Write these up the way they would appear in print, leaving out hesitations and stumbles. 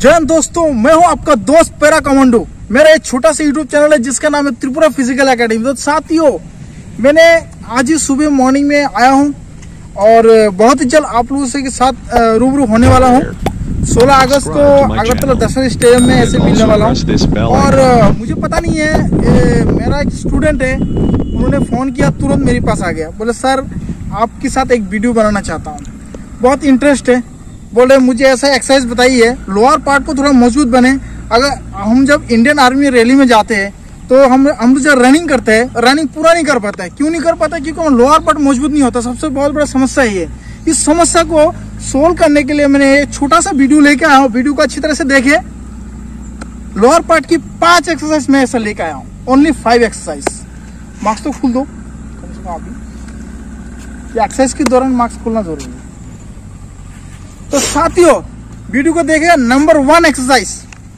जय हिंद दोस्तों, मैं हूं आपका दोस्त पैरा कमांडो। मेरा एक छोटा सा यूट्यूब चैनल है जिसका नाम है त्रिपुरा फिजिकल एकेडमी। तो साथियों, मैंने आज ही सुबह मॉर्निंग में आया हूं और बहुत ही जल्द आप लोगों से के साथ रूबरू होने वाला हूं। 16 अगस्त को अगरतला दशहरा स्टेडियम में ऐसे मिलने वाला हूं। और मुझे पता नहीं है, मेरा एक स्टूडेंट है, उन्होंने फ़ोन किया, तुरंत मेरे पास आ गया, बोले सर आपके साथ एक वीडियो बनाना चाहता हूँ, बहुत इंटरेस्ट है। बोले मुझे ऐसा एक्सरसाइज बताइए लोअर पार्ट को थोड़ा मजबूत बने। अगर हम जब इंडियन आर्मी रैली में जाते हैं तो हम जब रनिंग करते हैं, रनिंग पूरा नहीं कर पाता है। क्यों नहीं कर पाता? क्योंकि लोअर पार्ट मजबूत नहीं होता। सबसे बहुत बड़ा समस्या ये। इस समस्या को सोल्व करने के लिए मैंने एक छोटा सा वीडियो लेके आया हूँ। वीडियो को अच्छी तरह से देखे। लोअर पार्ट की 5 एक्सरसाइज मैं ऐसा लेके आया हूँ, ओनली 5 एक्सरसाइज। मार्क्स तो खोल दो कम से कम अभी। एक्सरसाइज के दौरान मार्क्स खोलना जरूरी है। तो साथियों, वीडियो को देखिए। Number 1 exercise.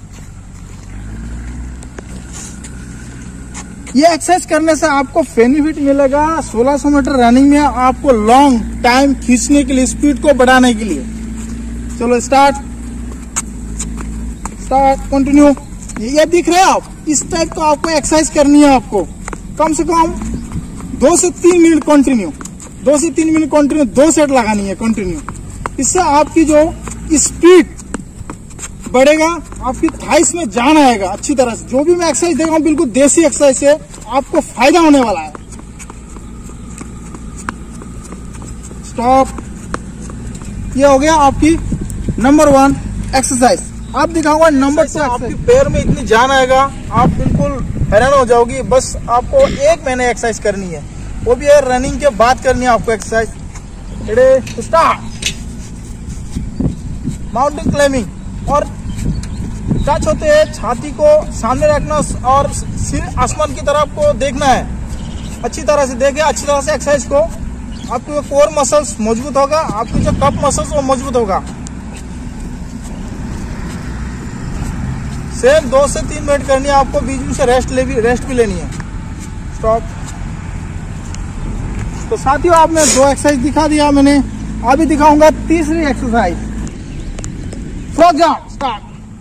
ये एक्सरसाइज करने से आपको बेनिफिट मिलेगा 1600 मीटर रनिंग में, आपको लॉन्ग टाइम खींचने के लिए, स्पीड को बढ़ाने के लिए। चलो स्टार्ट, कंटिन्यू। ये दिख रहे हैं आप, इस टाइप का आपको एक्सरसाइज करनी है। आपको कम से कम 2 से 3 मिनट कंटिन्यू, 2 से 3 मिनट कंटिन्यू, 2 सेट लगानी है कंटिन्यू। इससे आपकी जो स्पीड बढ़ेगा, आपकी थाइस में जान आएगा अच्छी तरह से। जो भी मैं एक्सरसाइज दे रहा हूं बिल्कुल देसी एक्सरसाइज है, आपको फायदा होने वाला है। स्टॉप। ये हो गया आपकी नंबर 1 एक्सरसाइज। आप दिखाऊंगा नंबर 2। आपके पैर में इतनी जान आएगा, आप बिल्कुल हैरान हो जाओगी। बस आपको 1 महीने एक्सरसाइज करनी है, वो भी है रनिंग के बाद करनी है आपको exercise. Ready, start. Mountain climbing. और टच होते हैं, छाती को सामने रखना और सिर आसमान की तरफ को देखना है। अच्छी तरह से देखे, अच्छी तरह से एक्सरसाइज को। आपके कोर मसल्स मजबूत होगा, आपके जो कप मसल्स वो मजबूत होगा। सिर्फ 2 से 3 मिनट करनी है आपको, बीच में से रेस्ट भी लेनी है। स्टॉप। तो साथियों, आपने 2 एक्सरसाइज दिखा दिया मैंने। अभी दिखाऊंगा तीसरी एक्सरसाइज, फ्रॉग जंप। स्टार्ट।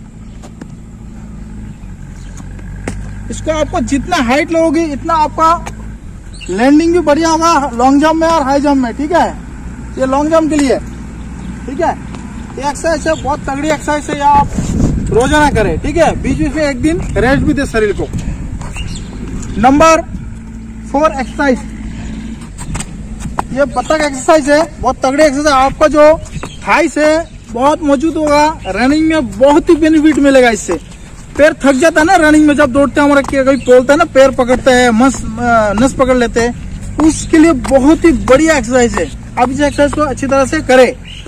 इसको आपको जितना हाइट लोगे इतना आपका लैंडिंग भी बढ़िया होगा, लॉन्ग जंप में और हाई जंप में। ठीक है, ये लॉन्ग जंप के लिए। ठीक है, ये एक्सरसाइज है, बहुत तगड़ी एक्सरसाइज है। आप रोजाना करें। ठीक है, बीच बीच में एक दिन रेस्ट भी दे शरीर को। Number 4 exercise. ये बतख एक्सरसाइज है, बहुत तगड़ी एक्सरसाइज। आपका जो थाइस है बहुत मजबूत होगा, रनिंग में बहुत ही बेनिफिट मिलेगा इससे। पैर थक जाता है ना रनिंग में, जब दौड़ते हैं हमारा कभी बोलता है ना, पैर पकड़ते हैं, नस पकड़ लेते हैं, उसके लिए बहुत ही बढ़िया एक्सरसाइज है। आप इस एक्सरसाइज को अच्छी तरह से करें।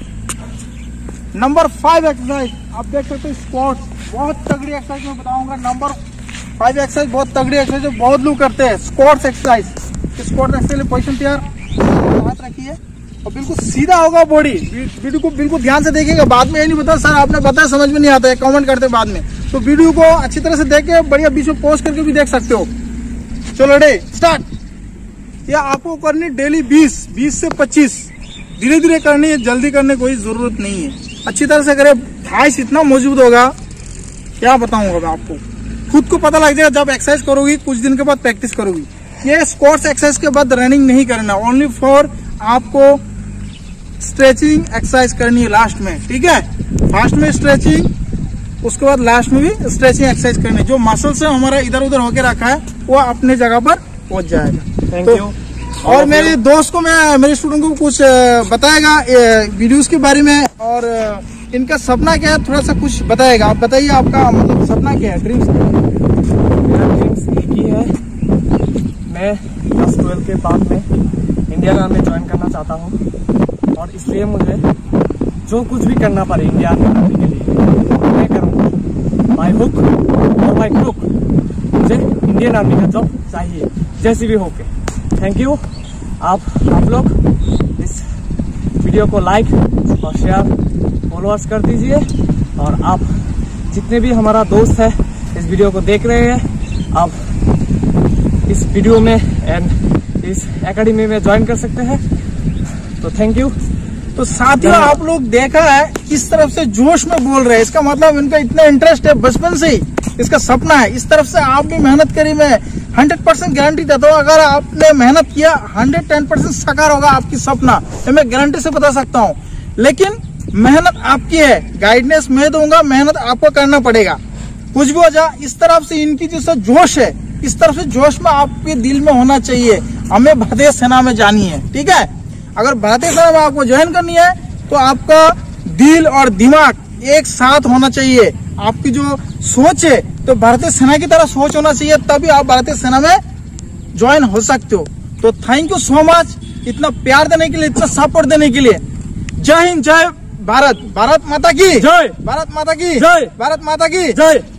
नंबर 5 एक्सरसाइज आप देख सकते हो, स्क्वाट्स। बहुत तगड़ी एक्सरसाइज मैं बताऊंगा। नंबर 5 एक्सरसाइज बहुत तगड़ी एक्सरसाइज है, बहुत लोग करते हैं। Squats exercise. स्क्वाट एक्सरसाइज के लिए पोजीशन तैयार, हाथ रखिए और बिल्कुल सीधा होगा बॉडी। वीडियो को बिल्कुल ध्यान से देखिएगा। बाद में ये नहीं बता सर आपने बताया समझ में नहीं आता है, कमेंट करते बाद में। तो वीडियो को अच्छी तरह से देख के बढ़िया बीच में पॉज करके भी देख सकते हो। चलो रेडी, स्टार्ट। ये आपको करनी डेली 20 से 25, धीरे धीरे करनी है, जल्दी करने की कोई जरूरत नहीं है। अच्छी तरह से करे, थाइस इतना मजबूत होगा, क्या बताऊंगा मैं आपको। खुद को पता लग जाएगा जब एक्सरसाइज करोगी, कुछ दिन के बाद प्रैक्टिस करोगी। ये स्क्वाट्स एक्सरसाइज के बाद रनिंग नहीं करना, ओनली फॉर आपको स्ट्रेचिंग एक्सरसाइज करनी है लास्ट में। ठीक है, फास्ट में स्ट्रेचिंग, उसके बाद लास्ट में भी स्ट्रेचिंग एक्सरसाइज करनी है। जो मसल्स है हमारा इधर उधर होके रखा है वो अपने जगह पर पहुंच जाएगा। Thank you. और मेरे दोस्त को मेरे स्टूडेंट को कुछ बताएगा वीडियोस के बारे में, और इनका सपना क्या है थोड़ा सा कुछ बताएगा। आप बताइए, आपका मतलब सपना क्या है, ड्रीम्स? मेरा ड्रीम्स एक ही है, मैं 10-12 के बाद में इंडियन आर्मी ज्वाइन करना चाहता हूँ। और इसलिए मुझे जो कुछ भी करना पड़े इंडियन आर्मी के लिए मैं करूँगा। बाय हुक और बाय क्रुक मुझे इंडियन आर्मी का जॉब चाहिए, जैसे भी होके। Thank you. आप लोग इस वीडियो को लाइक और शेयर, फॉलोअर्स कर दीजिए। और आप जितने भी हमारा दोस्त है इस वीडियो को देख रहे हैं, आप इस वीडियो में एंड इस एकेडमी में ज्वाइन कर सकते हैं। तो थैंक यू। तो साथियों आप लोग देखा है किस तरफ से जोश में बोल रहे हैं, इसका मतलब इनका इतना इंटरेस्ट है बचपन से ही, इसका सपना है। इस तरफ से आप भी मेहनत करी, मैं 100% गारंटी देता हूँ, अगर आपने मेहनत किया 110% साकार होगा आपकी सपना, मैं गारंटी से बता सकता हूँ। लेकिन मेहनत आपकी है, गाइडेंस मैं दूंगा, मेहनत आपको करना पड़ेगा। कुछ भी हो जाए, इस तरफ से इनकी जैसा जोश है, इस तरफ से जोश में आपके दिल में होना चाहिए, हमें भारतीय सेना में जानी है, ठीक है। अगर भारतीय सेना में आपको ज्वाइन करनी है तो आपका दिल और दिमाग एक साथ होना चाहिए, आपकी जो सोच है तो भारतीय सेना की तरह सोच होना चाहिए, तभी आप भारतीय सेना में ज्वाइन हो सकते हो। तो थैंक यू सो मच इतना प्यार देने के लिए, इतना सपोर्ट देने के लिए। जय हिंद, जय भारत, भारत माता की जय, भारत माता की जय, भारत माता की जय।